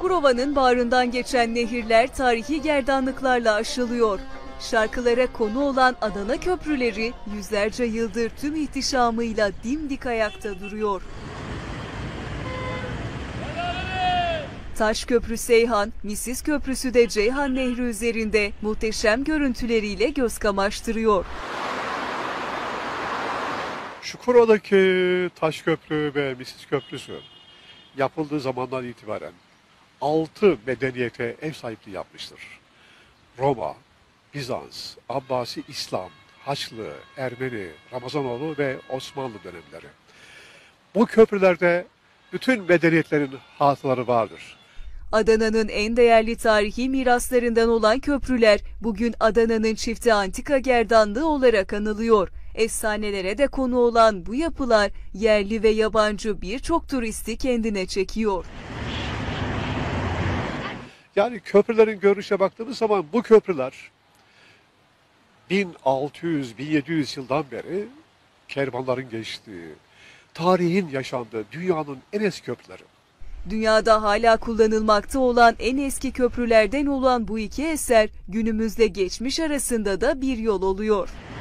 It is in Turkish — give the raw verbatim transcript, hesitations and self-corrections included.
Çukurova'nın bağrından geçen nehirler tarihi gerdanlıklarla aşılıyor. Şarkılara konu olan Adana köprüleri yüzlerce yıldır tüm ihtişamıyla dimdik ayakta duruyor. Taşköprü Seyhan, Misis Köprüsü de Ceyhan Nehri üzerinde muhteşem görüntüleriyle göz kamaştırıyor. Çukurova'daki Taşköprü ve Misis Köprüsü yapıldığı zamandan itibaren altı medeniyete ev sahipliği yapmıştır. Roma, Bizans, Abbasi İslam, Haçlı, Ermeni, Ramazanoğlu ve Osmanlı dönemleri. Bu köprülerde bütün medeniyetlerin hatıraları vardır. Adana'nın en değerli tarihi miraslarından olan köprüler bugün Adana'nın çifte antika gerdanlığı olarak anılıyor. Efsanelere de konu olan bu yapılar yerli ve yabancı birçok turisti kendine çekiyor. Yani köprülerin görünüşe baktığımız zaman bu köprüler bin altı yüz bin yedi yüz yıldan beri kervanların geçtiği, tarihin yaşandığı dünyanın en eski köprüleri. Dünyada hala kullanılmakta olan en eski köprülerden olan bu iki eser günümüzle geçmiş arasında da bir yol oluyor.